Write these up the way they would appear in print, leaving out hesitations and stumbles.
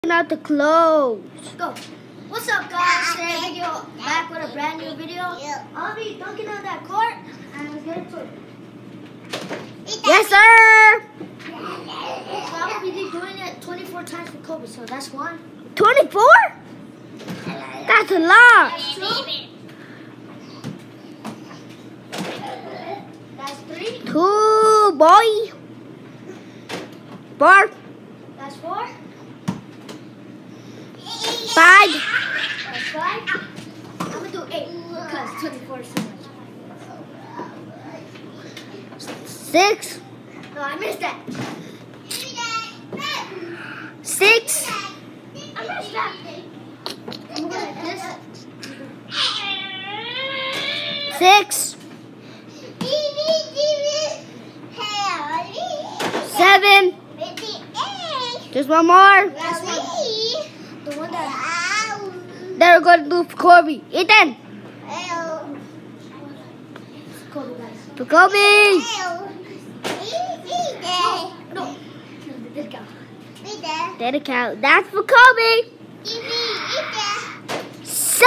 Out the clothes. Go. What's up, guys? Today video back with a brand new video. I'll be dunking on that court and let's get into it. Yes, sir. So I'll be doing it 24 times for Kobe. So that's one. 24? That's a lot. That's two. That's three. 2, boy. 4. That's four. 5. That's five. I'm gonna do 8 because 24 is too much. 6. No, I missed that. 6. I missed that. I'm going like this. 6. 7. Just one more. Last one. The one that. Then we're going to do for Kobe. Ethan. Kobe, guys. For Kobe. No. This guy. There it count. That's for Kobe. 7.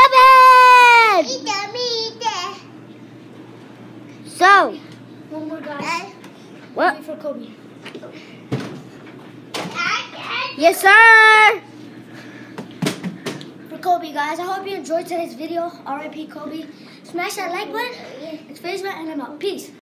So. One more, guys. What? Wait for Kobe. Yes, sir. For Kobe, guys. I hope you enjoyed today's video. R.I.P. Kobe. Smash that like button. It's Facebook, and I'm out. Peace.